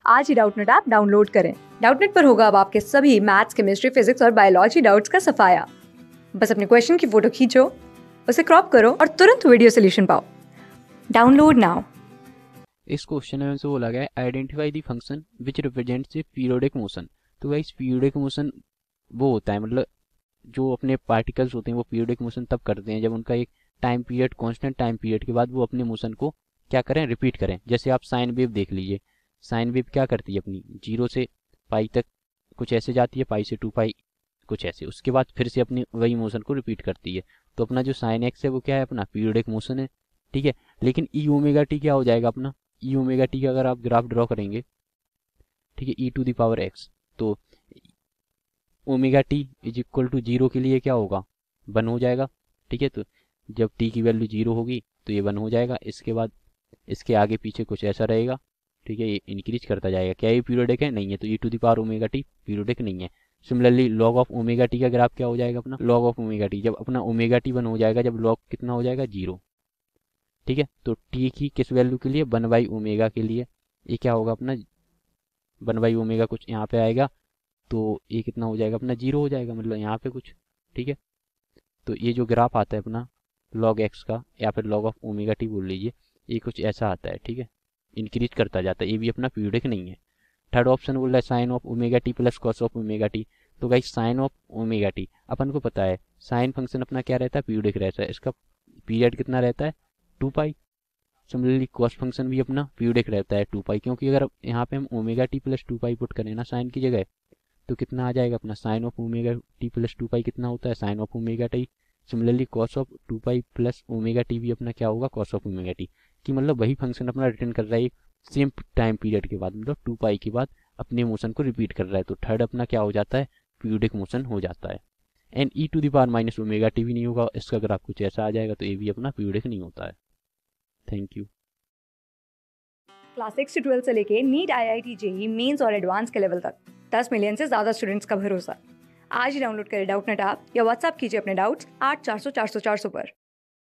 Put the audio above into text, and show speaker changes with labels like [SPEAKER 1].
[SPEAKER 1] आज ही Doubtnut app download करें। डाउटनेट पर होगा अब आपके सभी मैथ्स, केमिस्ट्री, फिजिक्स और बायोलॉजी डाउट्स का सफाया। बस अपने क्वेश्चन की फोटो खींचो, उसे क्रॉप करो और तुरंत वीडियो सोल्यूशन पाओ। Download now.
[SPEAKER 2] इस क्वेश्चन में हमसे बोला गया है identify the function which represents the periodic motion. तो गाइस पीरियोडिक मोशन वो होता है, मतलब जो अपने पार्टिकल्स होते हैं वो पीरियोडिक मोशन तब करते हैं जब उनका एक time period, constant time period के बाद वो अपने मोशन को क्या करें, रिपीट करें। जैसे आप साइन वेव देख लीजिए, साइन वेव क्या करती है, अपनी 0 से पाई तक कुछ ऐसे जाती है, पाई से 2 पाई कुछ ऐसे, उसके बाद फिर से अपनी वही मोशन को रिपीट करती है। तो अपना जो साइन एक्स है वो क्या है, अपना पीरियोडिक मोशन है, ठीक है। लेकिन ई ओमेगा टी क्या हो जाएगा अपना, ई ओमेगा टी का अगर आप ग्राफ ड्रॉ करेंगे, ठीक है, e to the power x, तो omega t is equal to 0 के लिए क्या होगा, 1 हो जाएगा, ठीक है। तो जब टी की वैल्यू 0 होगी तो ये 1 हो जाएगा, इसके बाद इसके आगे पीछे कुछ ऐसा रहेगा, ठीक है, ये इंक्रीज करता जाएगा। क्या ये पीरियोडिक है? नहीं है, तो e to the power omega t periodic नहीं है। Similarly log of omega t का ग्राफ क्या हो जाएगा अपना, लॉग ऑफ ओमेगा टी, जब अपना ओमेगा टी 1 हो जाएगा, जब लॉग कितना हो जाएगा, 0, ठीक है। तो टी की किस वैल्यू के लिए, 1/ओमेगा के लिए, ये क्या होगा अपना 1/ओमेगा कुछ यहाँ पे आएगा, तो ये कितना हो जाएगा अपना 0 हो जाएगा, मतलब यहाँ पे कुछ, ठीक है। तो ये जो ग्राफ आता है अपना लॉग एक्स का या फिर लॉग ऑफ ओमेगा टी बोल लीजिए, ये कुछ ऐसा आता है, ठीक है, इंक्रीज करता जाता है, ये भी अपना पीरियोडिक नहीं है। थर्ड ऑप्शन बोल रहा है sine of omega t plus cos of omega t. तो guys sine of omega t अपन को पता है, साइन फंक्शन अपना क्या रहता है, पीरियोडिक रहता है, इसका पीरियड कितना रहता है, 2 पाई। सिमिलरली कॉस फंक्शन भी अपना पीरियोडिक रहता है 2 पाई, क्योंकि अगर यहाँ पे हम omega t plus 2 pi put करें ना साइन की जगह, तो कितना आ जाएगा अपना sine of omega t plus 2 pi कितना होता है, sine of omega t. Similarly cos of 2 pi plus omega t भी अपना क्या होगा, कॉस ऑफ ओमेगा टी। कि मतलब वही फंक्शन अपना रिटर्न कर रहा है सेम टाइम पीरियड के बाद, मतलब 2 पाई के बाद अपने मोशन को रिपीट कर रहा है। तो थर्ड अपना क्या हो जाता है, पीरियोडिक मोशन हो जाता है। And e to the power minus omega t भी नहीं होगा, इसका ग्राफ कुछ ऐसा आ जाएगा, तो ये भी अपना पीरियोडिक नहीं होता है। Thank you.
[SPEAKER 1] क्लास 6 से 12 से लेके नीट, IIT, जेई मेंस और एडवांस के लेवल तक 10 मिलियन से ज्यादा स्टूडेंट्स का भरोसा। आज ही डाउनलोड करें डाउटनेट ऐप या व्हाट्सएप कीजिए अपने डाउट्स 8400 400 400 पर।